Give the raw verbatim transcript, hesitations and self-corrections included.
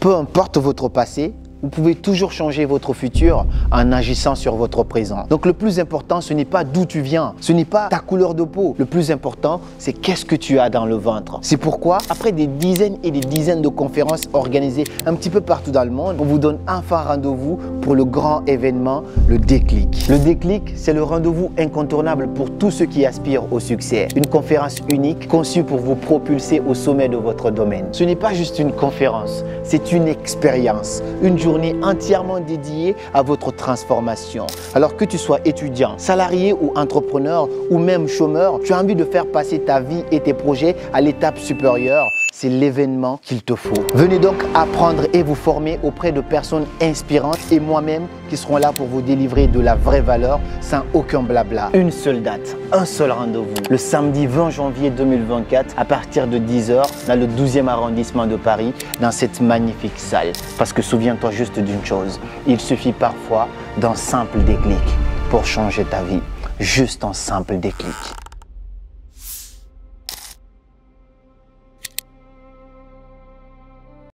Peu importe votre passé, vous pouvez toujours changer votre futur en agissant sur votre présent. Donc le plus important, ce n'est pas d'où tu viens, ce n'est pas ta couleur de peau. Le plus important, c'est qu'est-ce que tu as dans le ventre. C'est pourquoi, après des dizaines et des dizaines de conférences organisées un petit peu partout dans le monde, on vous donne enfin rendez-vous pour le grand événement, le déclic. Le déclic, c'est le rendez-vous incontournable pour tous ceux qui aspirent au succès. Une conférence unique conçue pour vous propulser au sommet de votre domaine. Ce n'est pas juste une conférence, c'est une expérience, une journée entièrement dédiée à votre transformation. Alors que tu sois étudiant, salarié ou entrepreneur ou même chômeur, tu as envie de faire passer ta vie et tes projets à l'étape supérieure. C'est l'événement qu'il te faut. Venez donc apprendre et vous former auprès de personnes inspirantes et moi-même qui seront là pour vous délivrer de la vraie valeur sans aucun blabla. Une seule date, un seul rendez-vous. Le samedi vingt janvier deux mille vingt-quatre à partir de dix heures dans le douzième arrondissement de Paris, dans cette magnifique salle. Parce que souviens-toi juste d'une chose, il suffit parfois d'un simple déclic pour changer ta vie. Juste un simple déclic.